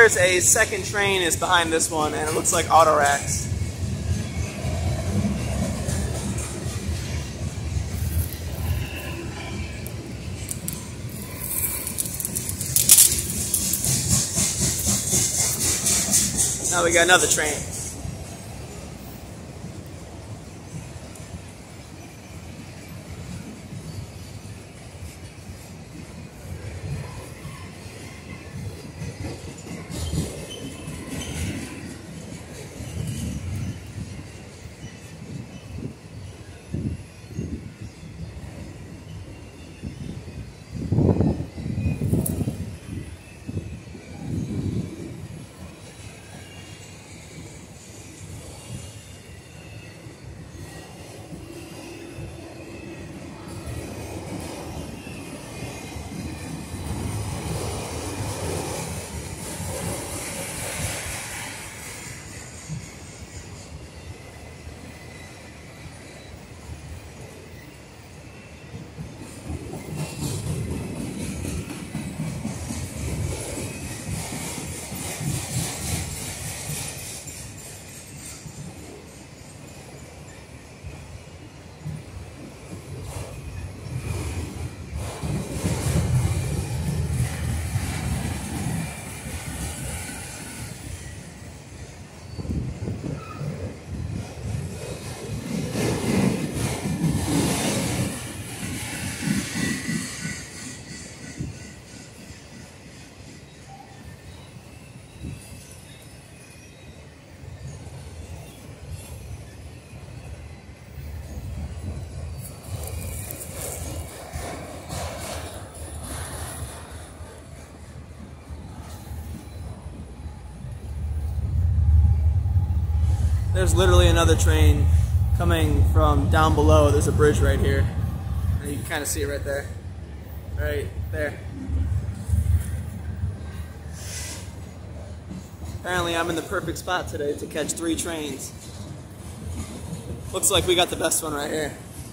swears a second train is behind this one, and it looks like auto racks. Now we got another train. There's literally another train coming from down below. There's a bridge right here. And you can kind of see it right there. Right there. Apparently I'm in the perfect spot today to catch 3 trains. Looks like we got the best one right here.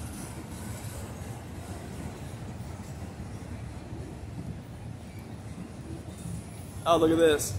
Oh, look at this.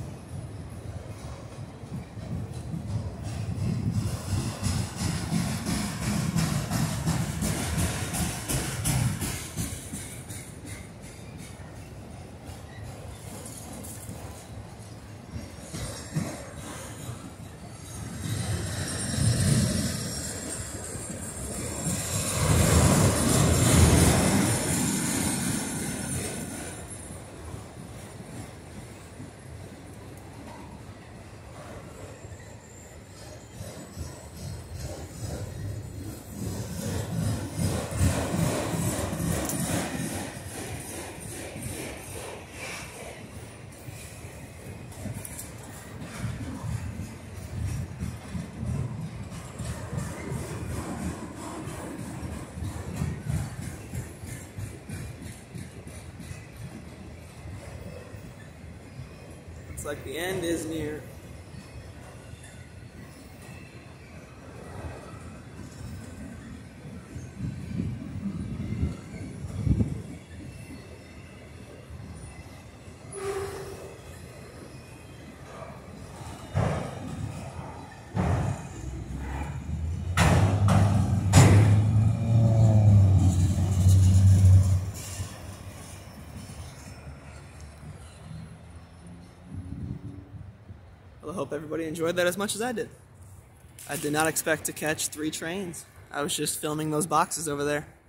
Looks like the end is near. Well, I hope everybody enjoyed that as much as I did. I did not expect to catch 3 trains. I was just filming those boxes over there.